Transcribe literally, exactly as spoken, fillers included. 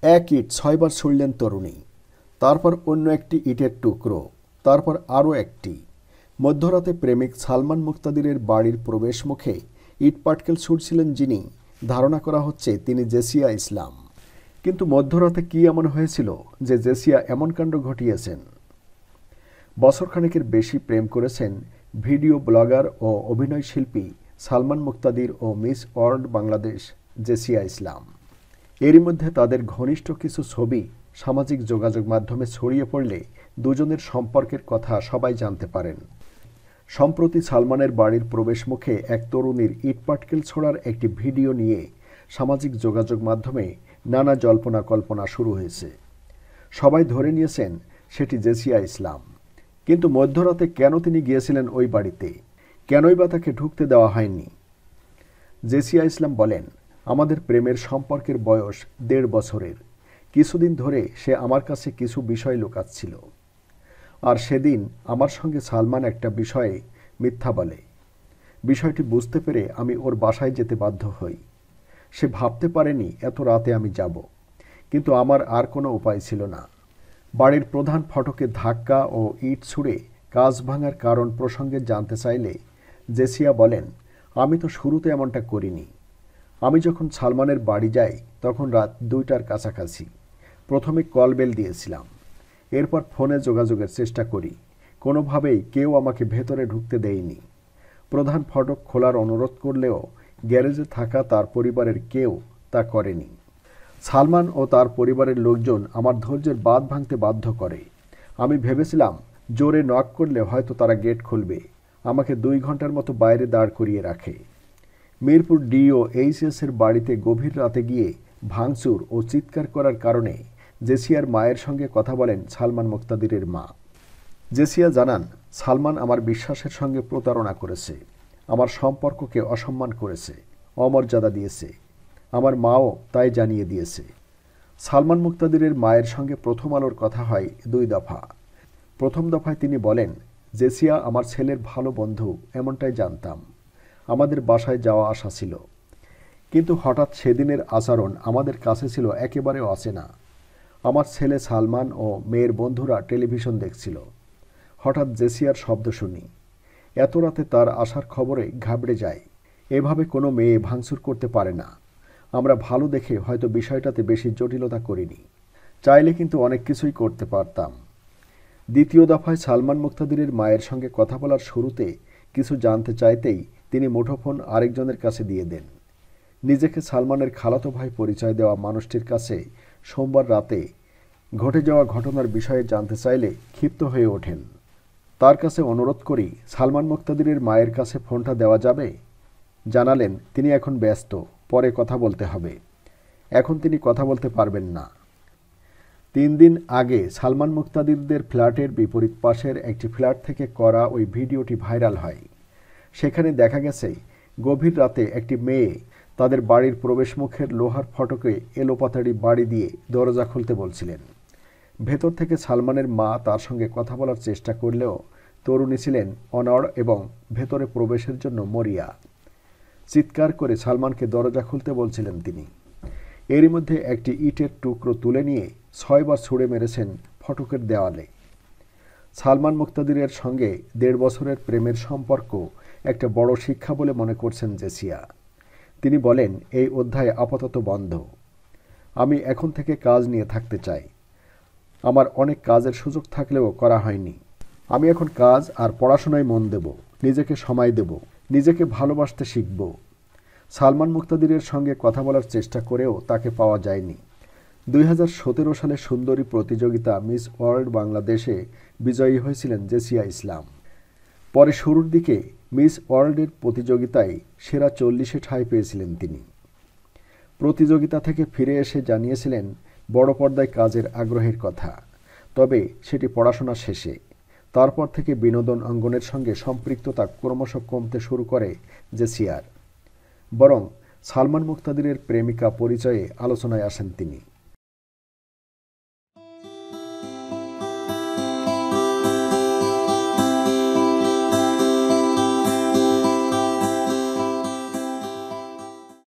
এক ইট ছয়বার ছুড়লেন তরুণী, তারপর অন্য একটি ইটের টুকরো, তারপর আরও একটি। মধ্যরাতে প্রেমিক সালমান মুক্তাদিরের বাড়ির প্রবেশ মুখে ইট পাটকেল ছুড়ছিলেন যিনি, ধারণা করা হচ্ছে তিনি জেসিয়া ইসলাম। কিন্তু মধ্যরাতে কী এমন হয়েছিল যে জেসিয়া এমন কাণ্ড ঘটিয়েছেন? বছরখানেকের বেশি প্রেম করেছেন ভিডিও ব্লগার ও অভিনয় শিল্পী সালমান মুক্তাদির ও মিস ওয়ার্ল্ড বাংলাদেশ জেসিয়া ইসলাম। এরই মধ্যে তাদের ঘনিষ্ঠ কিছু ছবি সামাজিক যোগাযোগ মাধ্যমে ছড়িয়ে পড়লে দুজনের সম্পর্কের কথা সবাই জানতে পারেন। সম্প্রতি সালমানের বাড়ির প্রবেশ মুখে এক তরুণীর ইটপাটকেল ছোড়ার একটি ভিডিও নিয়ে সামাজিক যোগাযোগ মাধ্যমে নানা জল্পনা কল্পনা শুরু হয়েছে। সবাই ধরে নিয়েছেন সেটি জেসিয়া ইসলাম। কিন্তু মধ্যরাতে কেন তিনি গিয়েছিলেন ওই বাড়িতে? কেনই বা তাকে ঢুকতে দেওয়া হয়নি? জেসিয়া ইসলাম বলেন, আমাদের প্রেমের সম্পর্কের বয়স দেড় বছরের। কিছুদিন ধরে সে আমার কাছে কিছু বিষয় লুকাচ্ছিল। আর সেদিন আমার সঙ্গে সালমান একটা বিষয়ে মিথ্যা বলে। বিষয়টি বুঝতে পেরে আমি ওর বাসায় যেতে বাধ্য হই। সে ভাবতে পারেনি এত রাতে আমি যাব, কিন্তু আমার আর কোনো উপায় ছিল না। বাড়ির প্রধান ফটকে ধাক্কা ও ইট ছুঁড়ে কাচ ভাঙার কারণ প্রসঙ্গে জানতে চাইলে জেসিয়া বলেন, আমি তো শুরুতে এমনটা করিনি। আমি যখন সালমানের বাড়ি যাই তখন রাত দুইটার কাছাকাছি। প্রথমে কল বেল দিয়েছিলাম, এরপর ফোনে যোগাযোগের চেষ্টা করি। কোনোভাবেই কেউ আমাকে ভেতরে ঢুকতে দেয়নি। প্রধান ফটক খোলার অনুরোধ করলেও গ্যারেজে থাকা তার পরিবারের কেউ তা করেনি। সালমান ও তার পরিবারের লোকজন আমার ধৈর্যের বাঁধ ভাঙতে বাধ্য করে। আমি ভেবেছিলাম জোরে নক করলে হয়তো তারা গেট খুলবে। আমাকে দুই ঘন্টার মতো বাইরে দাঁড় করিয়ে রাখে। মিরপুর ডি ও এইচএস এর বাড়িতে গভীর রাতে গিয়ে ভাঙচুর ও চিৎকার করার কারণে জেসিয়ার মায়ের সঙ্গে কথা বলেন সালমান মুক্তাদিরের মা। জেসিয়া জানান, সালমান আমার বিশ্বাসের সঙ্গে প্রতারণা করেছে, আমার সম্পর্ককে অসম্মান করেছে, অমর্যাদা দিয়েছে। আমার মাও তাই জানিয়ে দিয়েছে। সালমান মুক্তাদিরের মায়ের সঙ্গে প্রথম আলোর কথা হয় দুই দফা। প্রথম দফায় তিনি বলেন, জেসিয়া আমার ছেলের ভালো বন্ধু, এমনটাই জানতাম। আমাদের বাসায় যাওয়া আসা ছিল, কিন্তু হঠাৎ সেদিনের আচরণ আমাদের কাছে ছিল একেবারে অচেনা। আমার ছেলে সালমান ও মেয়ের বন্ধুরা টেলিভিশন দেখছিল। হঠাৎ জেসিয়ার শব্দ শুনি। এত রাতে তার আসার খবরে ঘাবড়ে যায়। এভাবে কোনো মেয়ে ভাঙচুর করতে পারে না। আমরা ভালো দেখে হয়তো বিষয়টাতে বেশি জটিলতা করিনি। চাইলে কিন্তু অনেক কিছুই করতে পারতাম। দ্বিতীয় দফায় সালমান মুক্তাদিরের মায়ের সঙ্গে কথা বলার শুরুতে কিছু জানতে চাইতেই তিনি মুঠোফোন আরেকজনের কাছে দিয়ে দেন। নিজেকে সালমানের খালাতো ভাই পরিচয় দেওয়া মানুষটির কাছে সোমবার রাতে ঘটে যাওয়া ঘটনার বিষয়ে জানতে চাইলে ক্ষিপ্ত হয়ে ওঠেন। তার কাছে অনুরোধ করি, সালমান মুক্তাদিরের মায়ের কাছে ফোনটা দেওয়া যাবে? জানালেন, তিনি এখন ব্যস্ত, পরে কথা বলতে হবে। এখন তিনি কথা বলতে পারবেন না। তিন দিন আগে সালমান মুক্তাদিরদের ফ্ল্যাটের বিপরীত পাশের একটি ফ্ল্যাট থেকে করা ওই ভিডিওটি ভাইরাল হয়। সেখানে দেখা গেছে গভীর রাতে একটি মেয়ে তাদের বাড়ির প্রবেশমুখের লোহার ফটকে এলোপাতাড়ি বাড়ি দিয়ে দরজা খুলতে বলছিলেন। ভেতর থেকে সালমানের মা তার সঙ্গে কথা বলার চেষ্টা করলেও তরুণী ছিলেন অনড় এবং ভেতরে প্রবেশের জন্য মরিয়া। চিৎকার করে সালমানকে দরজা খুলতে বলছিলেন তিনি। এরই মধ্যে একটি ইটের টুকরো তুলে নিয়ে ছয়বার ছুঁড়ে মেরেছেন ফটকের দেওয়ালে। সালমান মুক্তাদিরের সঙ্গে দেড় বছরের প্রেমের সম্পর্ক একটা বড় শিক্ষা বলে মনে করছেন জেসিয়া। তিনি বলেন, এই অধ্যায় আপাতত বন্ধ। আমি এখন থেকে কাজ নিয়ে থাকতে চাই। আমার অনেক কাজের সুযোগ থাকলেও করা হয়নি। আমি এখন কাজ আর পড়াশোনায় মন দেব, নিজেকে সময় দেব, নিজেকে ভালোবাসতে শিখব। সালমান মুক্তাদিরের সঙ্গে কথা বলার চেষ্টা করেও তাকে পাওয়া যায়নি। দুই হাজার সতেরো সালে সুন্দরী প্রতিযোগিতা মিস ওয়ার্ল্ড বাংলাদেশে বিজয়ী হয়েছিলেন জেসিয়া ইসলাম। পরে শুরুর দিকে মিস ওয়ার্ল্ডের প্রতিযোগিতায় সেরা চল্লিশে ঠাঁই পেয়েছিলেন তিনি। প্রতিযোগিতা থেকে ফিরে এসে জানিয়েছিলেন বড় পর্দায় কাজের আগ্রহের কথা, তবে সেটি পড়াশোনা শেষে। তারপর থেকে বিনোদন অঙ্গনের সঙ্গে সম্পৃক্ততা ক্রমশ কমতে শুরু করে জেসিয়ার। বরং সালমান মুক্তাদিরের প্রেমিকা পরিচয়ে আলোচনায় আসেন তিনি।